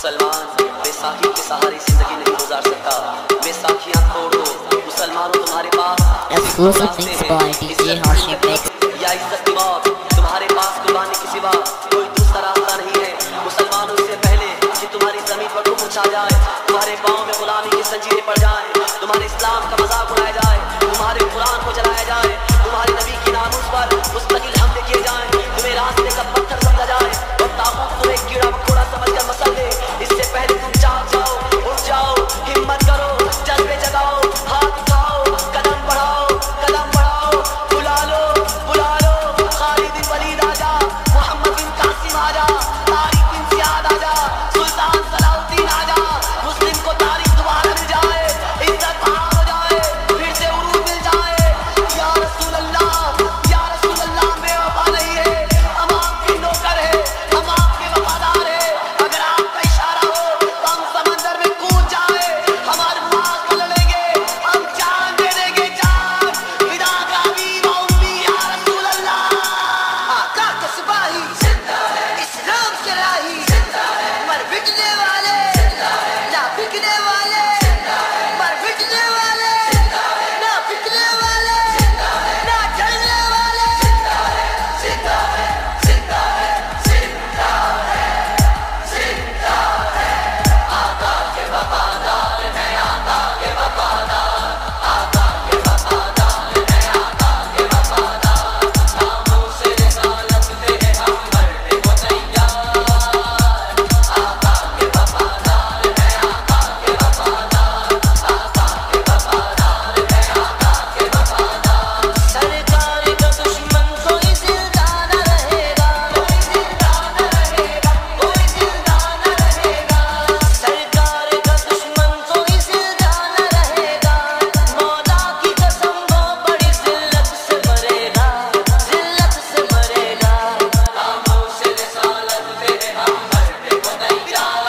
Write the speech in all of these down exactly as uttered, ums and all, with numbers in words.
मुसलमान बैसाखी के सहारे जिंदगी नहीं गुजार सकता। बैसाखियां तोड़ दो मुसलमानों, तुम्हारे पास या इज्जत की मौत, तुम्हारे पास कुर्बानी के सिवा कोई दूसरा रास्ता नहीं है। मुसलमानों से पहले कि तुम्हारी जमीन पर कुफर छा जाए, तुम्हारे पाँव में गुलामी की जंजीरें पड़ जाए, तुम्हारे इस्लाम का मजाक उड़ाया जाए, तुम्हारे कुरान को जलाया जाए, तुम्हारे नबी की नामूस पर मुस्तकिल हमले किए जाए, तुम्हें रास्ते का पत्थर समझा जाए और ताबूत तुम्हें कीड़ा मकोड़ा समझकर मसल दे, इससे पहले तुम जाग जाओ, उठ जाओ, हिम्मत करो, जज्बे जगाओ, हाथ उठाओ, कदम बढ़ाओ, कदम बढ़ाओ, बुला लो, बुला लो, खालिद बिन वलीद आजा, मोहम्मद बिन कासिम आजा, तारिक बिन जियाद आजा, सुल्तान सलाउद्दीन आजा, मुस्लिम को तारीख दोबारा मिल जाए, इज्जत बहाल हो जाए, फिर से उरूज मिल जाए। या रसूल अल्लाह, या रसूल अल्लाह, बेवफा नहीं है, हम आपके नौकर है, हम आपके वफादार है, अगर आपका इशारा हो तो हम समंदर में कूद जाए, हमारे मुआज को लड़ेंगे, हम जान दे देंगे, जान विदा का हबीब उम्मी या रसूल अल्लाह। आका का सिपाही जिंदा है, इस्लाम के राही जिंदा है, मर बिकने वाले ना बिकने वाले, मर बिकने वाले ना बिकने वाले, ना जलने वाले, जिंदा है, जिंदा है, जिंदा है, जिंदा है, आका के वफादार हैं, आका के वफादार, आका के वफादार हैं, आका के वफादार, नामों से रिसालत पे हम मरने को तैयार, आका के वफादार हैं, आका के वफादार, आका के वफादार हैं, आका के वफादार। सरकार का दुश्मन कोई जिंदा न रहेगा, कोई जिंदा न रहेगा, कोई जिंदा न रहेगा, सरकार का दुश्मन कोई जिंदा न रहेगा, मौला की कसम वो बड़ी जिल्लत से मरेगा, जिल्लत से मरेगा, नामों से रिसालत पे हम मरने को तैयार,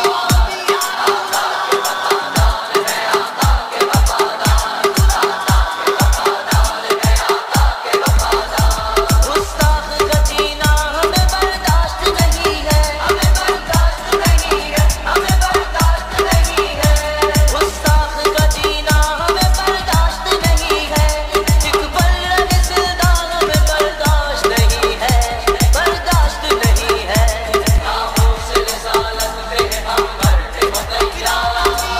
आका के वफादार हैं, आका के वफादार, आका के वफादार हैं, आका के वफादार। गुस्ताख का जीना हमें बर्दाश्त नहीं है, हमें बर्दाश्त नहीं है, हमें बर्दाश्त नहीं है, गुस्ताख का जीना हमें बर्दाश्त नहीं है, एक पल रहे जिंदा हमें बर्दाश्त नहीं है, बर्दाश्त नहीं है, नामों से रिसालत पे हम मरने को तैयार,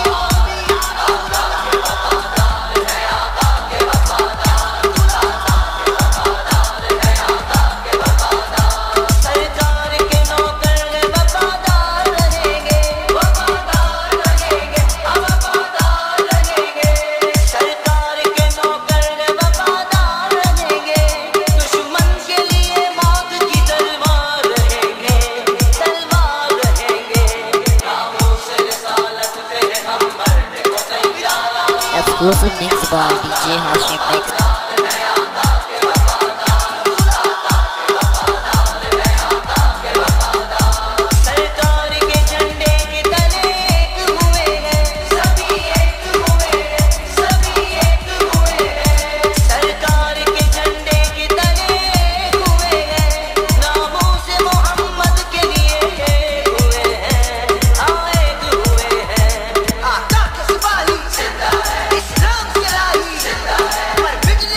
आका के वफादार हैं, आका के वफादार, आका के वफादार हैं, आका के वफादार। सरकार के नौकर हैं, वफादार रहेंगे, वफादार रहेंगे, हम वफादार रहेंगे, सरकार के नौकर हैं, वफादार रहेंगे, दुश्मन के लिए मौत की तलवार रहेंगे, तलवार रहेंगे, नामों से रिसालत पे हम मरने को तैयार, Exclusive mix by D J Hashim Mix. सरकार के झंडे के तले एक हुए हैं, सभी एक हुए हैं, सभी एक हुए हैं, सरकार के झंडे के तले एक हुए हैं, नामों से मोहम्मद के लिए एक हुए हैं, हाँ एक हुए हैं। आका का सिपाही जिंदा है, इस्लाम के राही जिंदा है, मर बिकने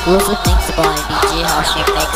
Exclusive mix by D J Hashim Mix.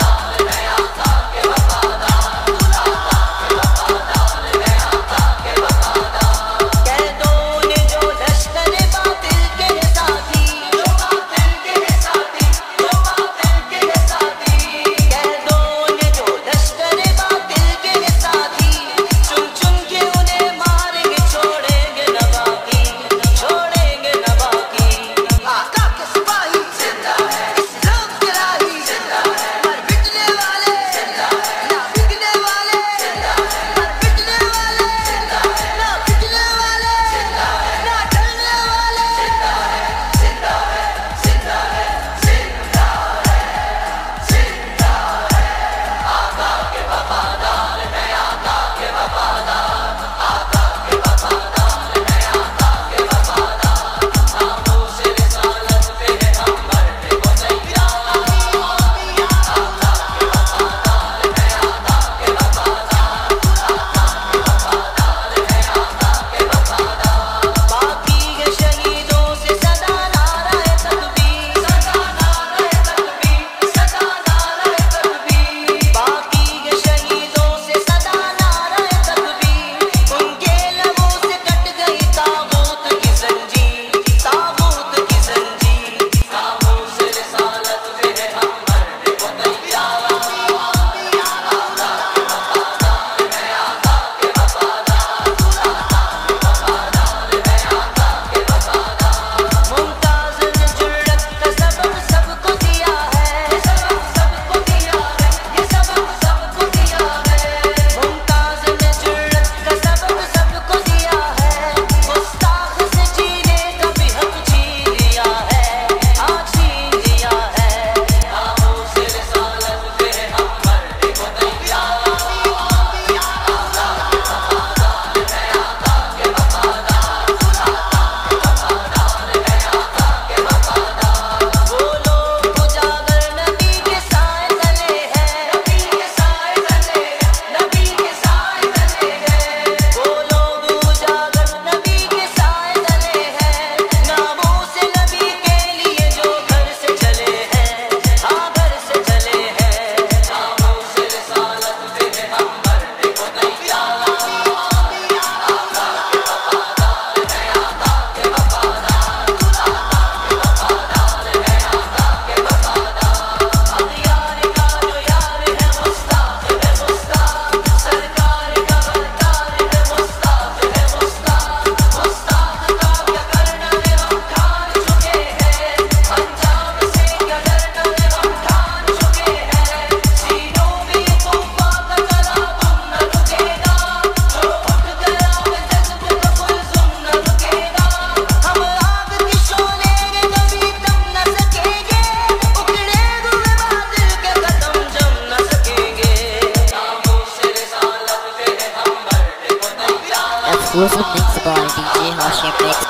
Exclusive mix by D J Hashim Mix.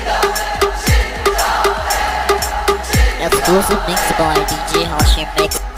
Exclusive mix by D J Hashim Mix.